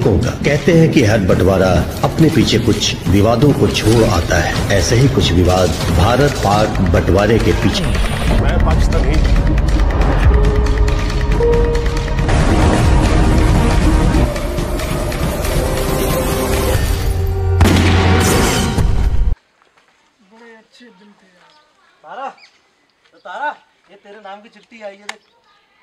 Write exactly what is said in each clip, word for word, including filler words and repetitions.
लोगों का। कहते हैं कि हर बंटवारा अपने पीछे कुछ विवादों को छोड़ आता है। ऐसे ही कुछ विवाद भारत पाक बंटवारे के पीछे। मैं पाकिस्तानी बड़े अच्छे दिन थे यार। तारा, तो तारा, ये तेरे नाम की चिट्ठी आई है देख।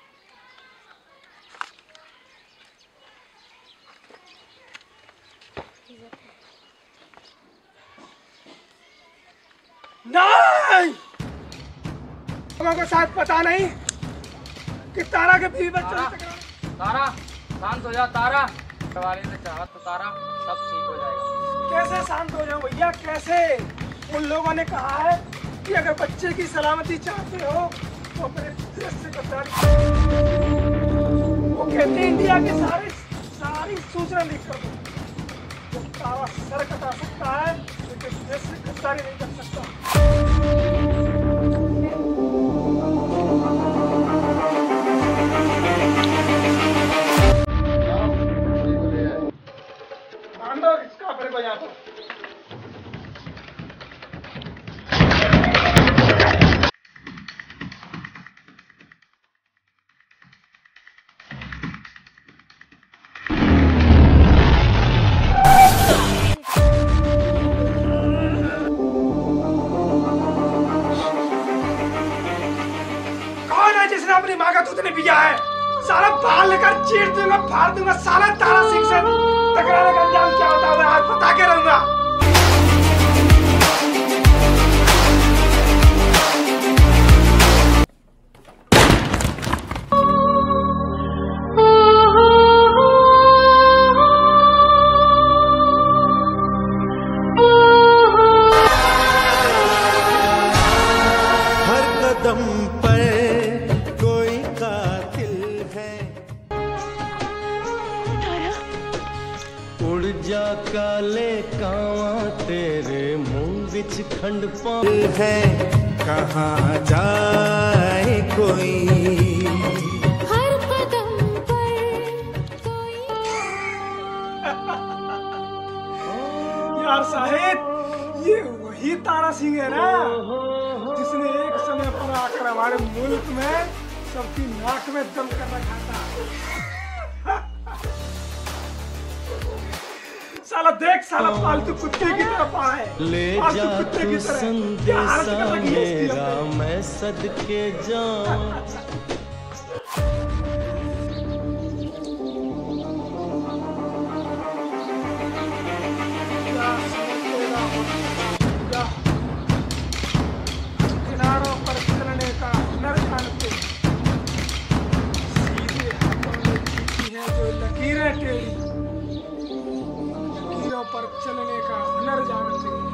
नहीं, लोगों को शायद पता नहीं कि तारा के बीवी बच्चों से टकराना। तारा, शांत हो जा तारा। वाले से चाहत तो तारा, सब ठीक हो जाएगा। कैसे शांत हो जाओ भैया, कैसे? उन लोगों ने कहा है कि अगर बच्चे की सलामती चाहते हो तो अपने देश से गद्दारी। वो कहते हैं इंडिया की सारी सारी सूचना लीक कर दो। जब तारा सर कटा सकता है लेकिन देश से गद्दारी नहीं कर सकता। मान दो इसका अपने को यहाँ पर। जिसने अपनी माँ का दूध नहीं पिया है, सारा बाल लेकर चीर दूंगा, फाड़ दूंगा। साला तारा सिंह से टकराने का अंजाम क्या होता है मैं आज बता के रहूंगा। हर कदम पर उड़ जा काले कावा तेरे मुंह विच खंड पाल है, कहाँ जाए कोई। हर कदम पर कोई। यार साहिब, ये वही तारा सिंह है ना जिसने एक समय पर आकर हमारे मुल्क में सबकी नाक में दम कर रखा था। साला देख, साला पालतू कुत्ते की तरफ आए। ले जा तू संदेशा मेरा, मैं सदके जाऊं। किनारों पर चलने का हुनर जानते, सीधे हाथों में खींची है जो लकीरें टेढ़ी, पर चलने का हुनर जानते हैं।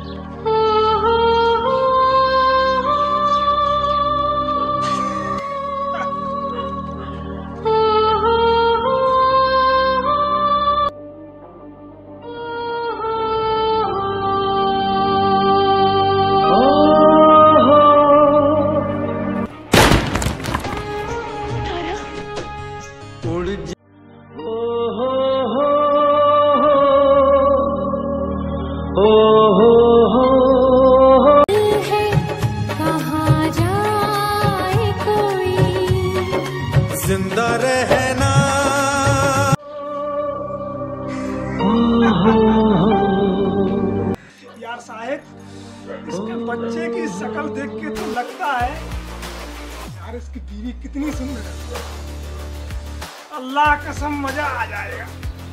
उड़ जा ओ हो हो है कहाँ जाए कोई। जिंदा रहना। यार साहिब, इसके बच्चे की शक्ल देख के तो लगता है यार इसकी बीवी कितनी सुंदर है। अल्लाह कसम मजा आ जाएगा।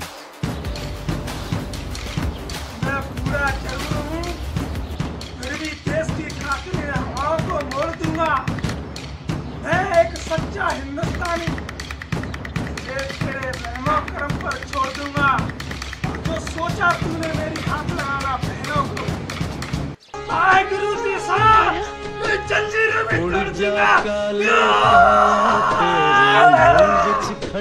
मैं पूरा जरूर हूँ, फिर भी देश की खातिर हवाओं को मोड़ दूंगा। मैं एक सच्चा हिंदुस्तानी तेरे रहमो करम पर छोड़ दूंगा। जो सोचा तूने मेरी हाथ लगाना बहनों को, आए गुरु जी साहब, मैं जंजीरों में उड़ तोड़ जा दूंगा। काले कावा तेरे मुंह विच